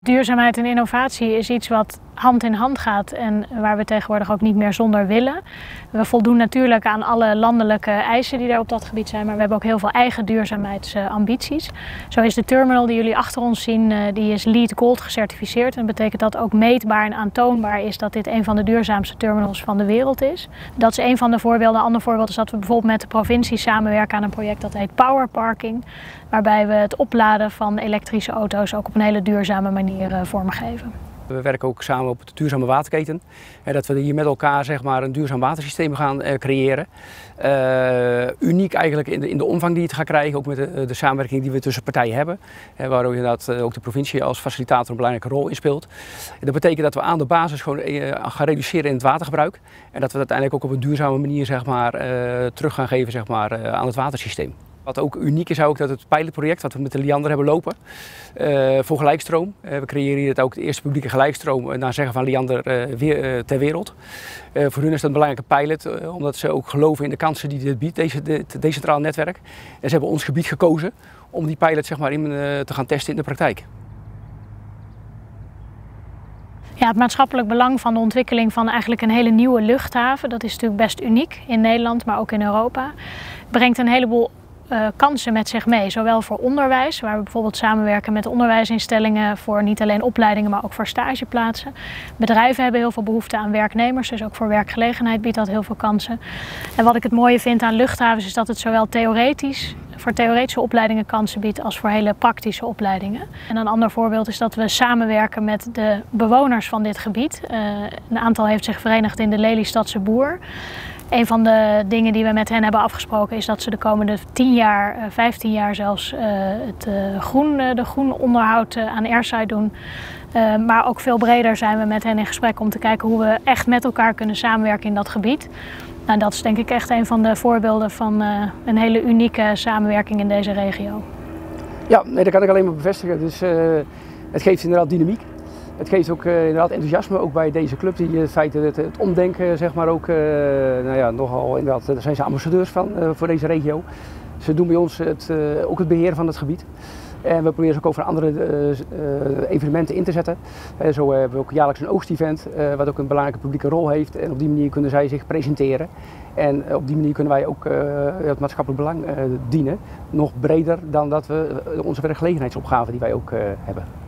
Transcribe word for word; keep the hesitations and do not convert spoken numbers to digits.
Duurzaamheid en innovatie is iets wat hand in hand gaat en waar we tegenwoordig ook niet meer zonder willen. We voldoen natuurlijk aan alle landelijke eisen die er op dat gebied zijn, maar we hebben ook heel veel eigen duurzaamheidsambities. Zo is de terminal die jullie achter ons zien, die is LEED Gold gecertificeerd. En dat betekent dat ook meetbaar en aantoonbaar is dat dit een van de duurzaamste terminals van de wereld is. Dat is een van de voorbeelden. Een ander voorbeeld is dat we bijvoorbeeld met de provincie samenwerken aan een project dat heet Power Parking, waarbij we het opladen van elektrische auto's ook op een hele duurzame manier vormgeven. We werken ook samen op de duurzame waterketen. Dat we hier met elkaar zeg maar, een duurzaam watersysteem gaan creëren. Uh, uniek eigenlijk in de, in de omvang die het gaat krijgen, ook met de, de samenwerking die we tussen partijen hebben. Waar ook, inderdaad, ook de provincie als facilitator een belangrijke rol in speelt. Dat betekent dat we aan de basis gewoon gaan reduceren in het watergebruik. En dat we dat uiteindelijk ook op een duurzame manier zeg maar, uh, terug gaan geven zeg maar, aan het watersysteem. Wat ook uniek is ook dat het pilotproject wat we met de Liander hebben lopen uh, voor gelijkstroom. Uh, we creëren hier het ook de eerste publieke gelijkstroom uh, naar zeggen van Liander uh, weer, uh, ter wereld. Uh, voor hun is dat een belangrijke pilot uh, omdat ze ook geloven in de kansen die dit biedt, deze, dit decentraal netwerk. En ze hebben ons gebied gekozen om die pilot zeg maar, in, uh, te gaan testen in de praktijk. Ja, het maatschappelijk belang van de ontwikkeling van eigenlijk een hele nieuwe luchthaven, dat is natuurlijk best uniek in Nederland, maar ook in Europa, brengt een heleboel Uh, kansen met zich mee, zowel voor onderwijs, waar we bijvoorbeeld samenwerken met onderwijsinstellingen voor niet alleen opleidingen, maar ook voor stageplaatsen. Bedrijven hebben heel veel behoefte aan werknemers, dus ook voor werkgelegenheid biedt dat heel veel kansen. En wat ik het mooie vind aan luchthavens is dat het zowel theoretisch, voor theoretische opleidingen kansen biedt als voor hele praktische opleidingen. En een ander voorbeeld is dat we samenwerken met de bewoners van dit gebied. Uh, een aantal heeft zich verenigd in de Lelystadse Boer. Een van de dingen die we met hen hebben afgesproken is dat ze de komende tien jaar, vijftien jaar zelfs, uh, het uh, groen, uh, de groen onderhoud uh, aan airside doen. Uh, maar ook veel breder zijn we met hen in gesprek om te kijken hoe we echt met elkaar kunnen samenwerken in dat gebied. Nou, dat is denk ik echt een van de voorbeelden van uh, een hele unieke samenwerking in deze regio. Ja, nee, dat kan ik alleen maar bevestigen. Dus, uh, het geeft inderdaad dynamiek. Het geeft ook uh, inderdaad enthousiasme ook bij deze club, die het feit dat het, het omdenken zeg maar ook, uh, nou ja, nogal inderdaad, daar zijn ze ambassadeurs van uh, voor deze regio. Ze doen bij ons het, uh, ook het beheer van het gebied. En we proberen ze ook over andere uh, uh, evenementen in te zetten. Uh, zo uh, hebben we ook jaarlijks een oogstevent, uh, wat ook een belangrijke publieke rol heeft. En op die manier kunnen zij zich presenteren. En uh, op die manier kunnen wij ook uh, het maatschappelijk belang uh, dienen. Nog breder dan dat we uh, onze werkgelegenheidsopgave die wij ook uh, hebben.